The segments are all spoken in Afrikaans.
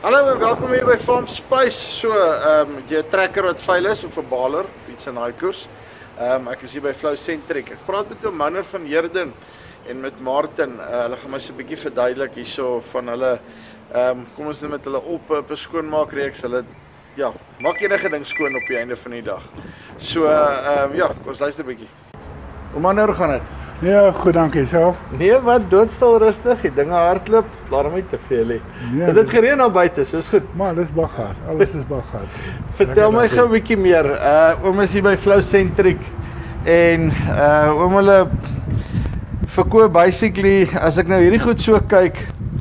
Hallo en welkom hier by Farmspace. So, jy 'n trekker wat veil is of 'n baler of iets in daai koers. Ek is hier by FlowCentric. Ek praat met Moaner Van Heerden en met Martin. Hulle gaan my so 'n bietjie verduidelik hierso van hulle kom ons nou met hulle op 'n skoonmaak reeks. Hulle maak enige ding skoon op die einde van die dag. So, kom ons luister 'n bietjie. Moaner, hoe gaan dit? Ja, goed, dankie self. Nee, wat doodstil rustig, die dinge hardloop, laat hom nie te veel hê. Ja, dit gereën nou buite, so is goed. Maar dis baggaat, alles is baggaat. Vertel my gou 'n bietjie meer. Oom is hier by FlowCentric en oom hulle verkoop basically, as ek nou hierdie goed so kyk,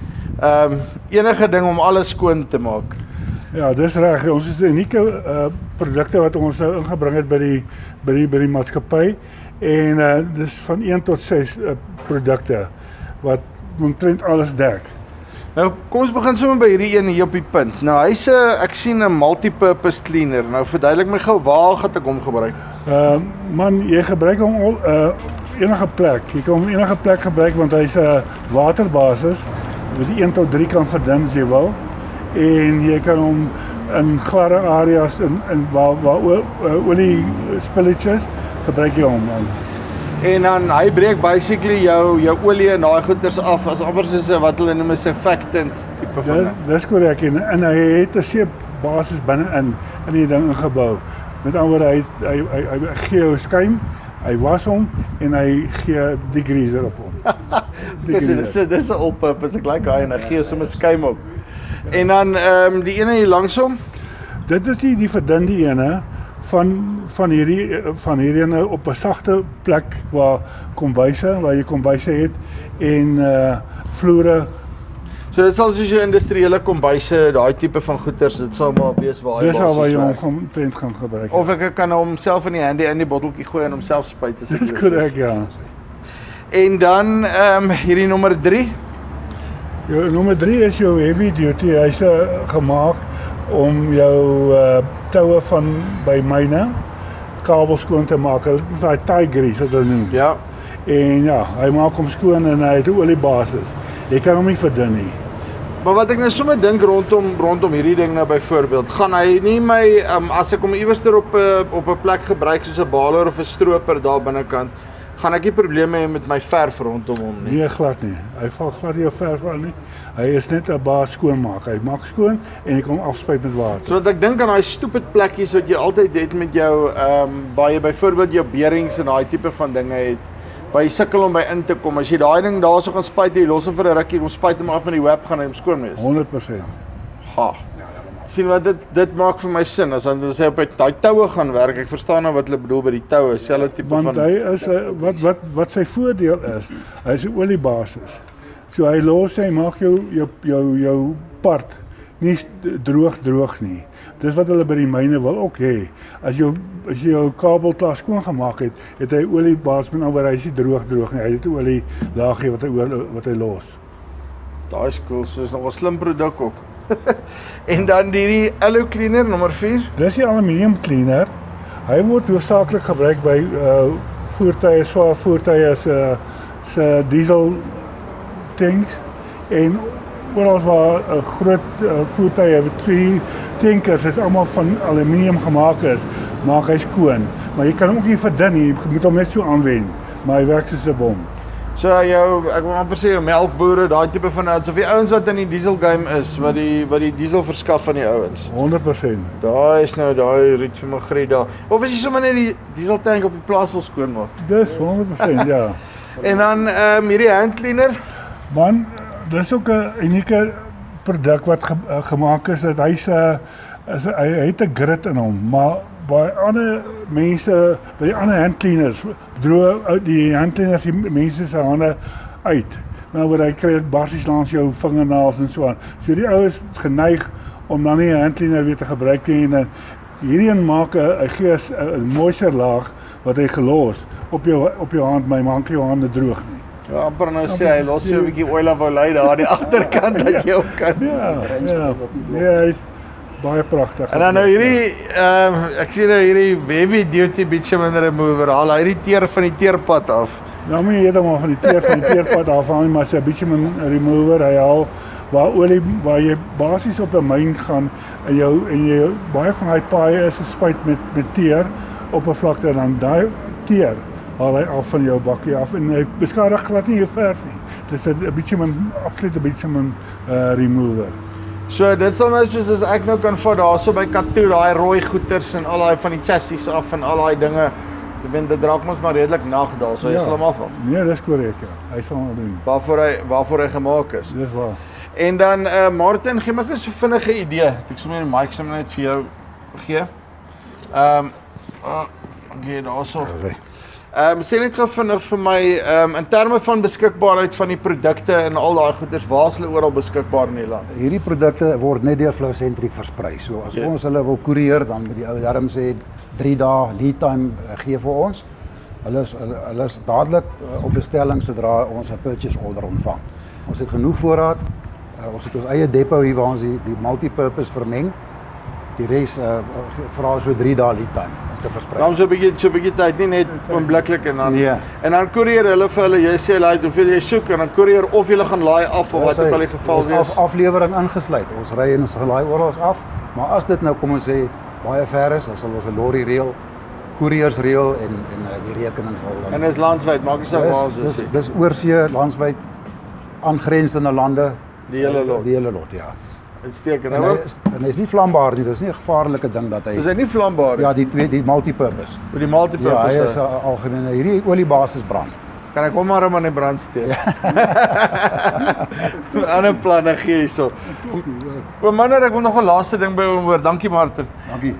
enige ding om alles skoon te maak. Ja, dis reg. Ons het unieke produkte wat ons nou ingebring het by die maatskappy. En dis van 1 tot 6 produkte wat omtrent alles dek. Nou kom ons begin sommer by hierdie een hier op die punt. Nou hy's ek sien 'n multi-purpose cleaner. Nou verduidelik my gou waar gaan ek hom gebruik? Man, jy gebruik hom enige plek. Jy kan hom enige plek gebruik want hy's 'n waterbasis wat jy 1 tot 3 kan verdun as jy wil. En jy kan hom in gladde areas in waar olie spilletjies gebruik jy hom dan. En dan hy breek basically jou olie en daai goeders af as amper soos wat hulle noem 'n surfactant tipe van. Dis korrek en hy het 'n seepbasis binne-in die ding ingebou. Met ander woorde hy gee jou skuim, hy was hom en hy gee degreaser op hom. Dis 'n all-purpose, ek like hy en hy gee sommer skuim op. En dan die ene hier langsom. Dit is die verdunde ene van hierdie ene op 'n sagte plek waar jy kombuise het en vloere. So dit sal soos jou industriële kombuise, daai tipe van goeders, dit sal maar wees waar hy basis werk. Dis waar jy hom trend gaan gebruik. Of ek kan hom self in die botteltjie gooi en homself spuit as ek dis korrek, ja. En dan hierdie nommer 3. Jou nommer 3 is jou heavy duty. Hy's gemaak om jou toue van by myne kabels skoon te maak. Hulle het daai tie grease wat hulle noem. Ja. En ja, hy maak hom skoon en hy het 'n oliebasis. Jy kan hom nie verdun nie. Maar wat ek nou sommer dink rondom hierdie ding nou byvoorbeeld, gaan hy nie my as ek hom iewers op 'n plek gebruik soos 'n baler of 'n stroper daar binnekant, gaan ek nie probleme hê met my verf rondom hom nie. Nee, glad nie. Hy val glad nie jou verf aan nie. Hy is net 'n baas skoonmaak. Hy maak skoon en jy kan hom afspuit met water. So wat ek dink aan daai stupid plekkies wat jy altyd het met jou waar jy byvoorbeeld jou beerings en daai tipe van dinge het, waar jy sukkel om by in te kom. As jy daai ding daarso gaan spuit, jy los hom vir 'n rukkie, kom spuit hom af met die web, gaan hy hom skoon wees. 100%. Ha. Sien wat dit maak vir my sin as dan sê op daai toue gaan werk. Ek verstaan nou wat hulle bedoel by die toue, selfe tipe van. Want hy is wat sy voordeel is, hy's 'n oliebasis. So hy los hy maak jou part nie droog nie. Dis wat hulle by die myne wil ook hê. As jy jou kabel klaar skoon gemaak het hy oliebasis, met ander hy is nie droog nie. Hy het 'n olie laagie wat hy los. Daai is cool, so is nog 'n slim produk ook. En dan die alloy cleaner nommer 4. Dis die aluminium cleaner. Hy word hoofsaaklik gebruik by voertuie, swaar voertuie se diesel tanks en oral waar 'n groot voertuie met 2 tankers is almal van aluminium gemaak is, maak hy skoon. Maar jy kan hom ook nie verdun nie, jy moet hom net so aanwend, maar hy werk soos 'n bom. So ek wil amper sê melkboere, daai tipe van ouens of die ouens wat in die diesel game is, wat die diesel verskaf van die ouens. 100%. Daai is nou daai riet vir my griet daar. Of as jy sommer net die diesel tank op die plaas wil skoonmaak. Dis 100%, ja. En dan hierdie hand cleaner. Man, dis ook 'n unieke produk wat gemaak is dat hy het 'n grit in hom, maar by ander mense, by die ander handcleaners, droog die handcleaners die mense se hande uit. Nou word hy kry dit barsies langs jou vingernaels en so aan. So die ouens geneig om dan nie 'n handcleaner weer te gebruik nie en hierdie een maak hy gee 'n moisture laag wat hy gelos op jou hand, maar hy maak jou hande droog nie. Ja, amper nou sê hy los so 'n bietjie oil of olei daar aan die agterkant dat jy ook kan. Ja, hy's baie pragtig. En dan nou hierdie ek sien nou hierdie heavy duty bitumen remover, haal hy die teer van die teerpad af. Nou moet jy heeltemal van die teerpad af haal, maar sy bitumen remover, hy haal waar jy basies op 'n myn gaan en jy baie van daai paaie is 'n spuit met teer oppervlakte en dan daai teer haal hy af van jou bakkie af en hy beskadig glad nie jou verf nie. Dis 'n bitumen, absoluut 'n bitumen remover. So dit sal nou soos as ek nou kan vat daarso by Katoe, daai rooi goeters en al daai van die chassis af en al daai dinge. Ek weet dit raak mos maar redelik nag daar, so jy sal hom afval. Nee, dis korrek, ja. Hy sal hom doen. Waarvoor hy gemaak is. Dis waar. En dan Martin, gee my gous 'n vinnige idee. Ek sommer die mic sommer net vir jou gee. Okay, daarso. Sê net gou vinnig vir my in terme van beskikbaarheid van die produkte en al daai goeders, waar is hulle oral beskikbaar in die land? Hierdie produkte word net deur FlowCentric versprei. So as ons hulle wil koerier, dan moet die ou darm sê 3 dae lead time gee vir ons. Hulle is dadelik op bestelling sodra ons 'n purchase order ontvang. Ons het genoeg voorraad. Ons het ons eie depot hier waar ons die multipurpose vermeng. Die res vra so 3 dae lead time om te versprei. Dan so 'n bietjie tyd, nie net oombliklik en dan Nee. En dan koerier hulle vir hulle, jy sê laai hoeveel jy soek en dan koerier of jy gaan laai af of wat ook al die geval wees. Aflewering ingesluit. Ons ry en ons laai oral af, maar as dit nou kom ons sê baie ver is, dan sal ons 'n lorry reël, koeriers reël en die rekening sal dan. En is landwyd, maak nie saak waar ons is nie. Dis oorsee, landwyd, aangrensende lande, Die hele lot. Die hele lot, ja. Uitstekend. En hy is nie vlambaar nie, dis nie 'n gevaarlike ding dat hy. Is hy nie vlambaar nie? Ja, die multipurpose. Met die multipurpose. Ja, hy is algemeen. Hierdie oliebasis brand. Kan ek hom maar in die brand steek? Ander planne gee hierso. Moaner, ek wil nog 'n laaste ding by hom hoor. Dankie Martin. Dankie.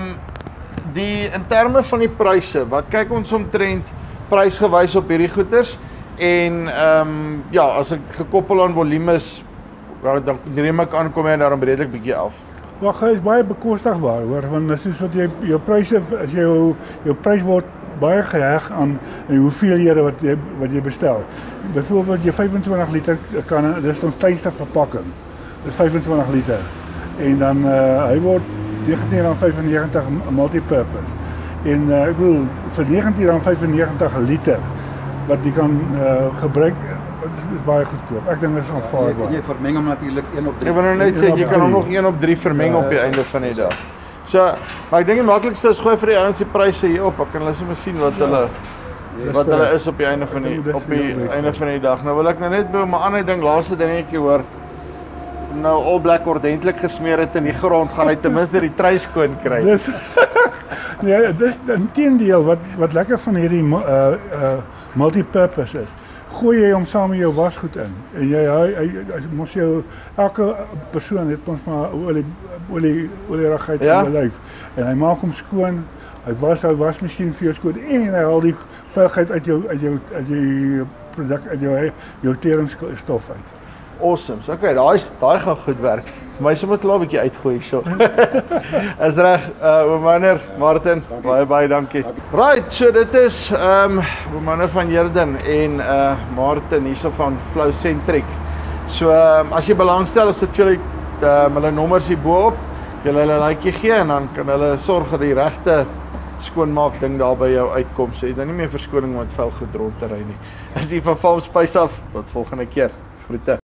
In terme van die pryse, wat kyk ons omtrent prysgewys op hierdie goeders en ja, as ek gekoppel aan volumes, dan neem ek aan kom hy daarom redelik bietjie af. Wag, hy is baie bekostigbaar hoor, want dis soos wat jy jou pryse as jou prys word baie geheg aan hoeveelhede wat jy bestel. Byvoorbeeld jy 25 liter kan, dis ons kleinste verpakking. Dis 25 liter. En dan hy word R19.95 multipurpose. En ek bedoel vir R19.95 liter wat jy kan gebruik, is baie goedkoop. Ek dink dit is aanvaarbaar. Jy vermeng hom natuurlik 1 op 3. Ek wil nou net sê jy kan hom nog 1 op 3 vermeng op die einde van die dag. So, maar ek dink die maklikste is gooi vir die ouens die pryse hier op. Ek kan hulle sommer sien wat hulle is op die einde van die dag. Nou wil ek nou net by 'n ander ding, laaste dingetjie hoor. Nou All Black ordentlik gesmeer het in die grond, gaan hy ten minste die trei skoon kry. Dis nee, dis inteendeel wat lekker van hierdie multipurpose is. Gooi jy hom saam met jou wasgoed in en hy mos jou elke persoon het ons maar olierigheid in die lyf en hy maak hom skoon. Hy was miskien vir jou skoon en hy haal die vuiligheid uit jou produk uit jou teringsstof uit. Awesome. So okay, daai gaan goed werk. Vir my sommer klaar 'n bietjie uitgooi hierso. Is reg, Moaner, Martin, baie dankie. Right, so dit is Moaner Van Heerden en Martin hierso van FlowCentric. So as jy belangstel, as dit vir julle hulle nommers hier bo-op, jy hulle likeie gee en dan kan hulle sorg dat die regte skoonmaak ding daar by jou uitkom. So jy dan nie meer verskoning om met vuil goed rond te ry nie. Is hier van Farmspace af, tot volgende keer. Groete.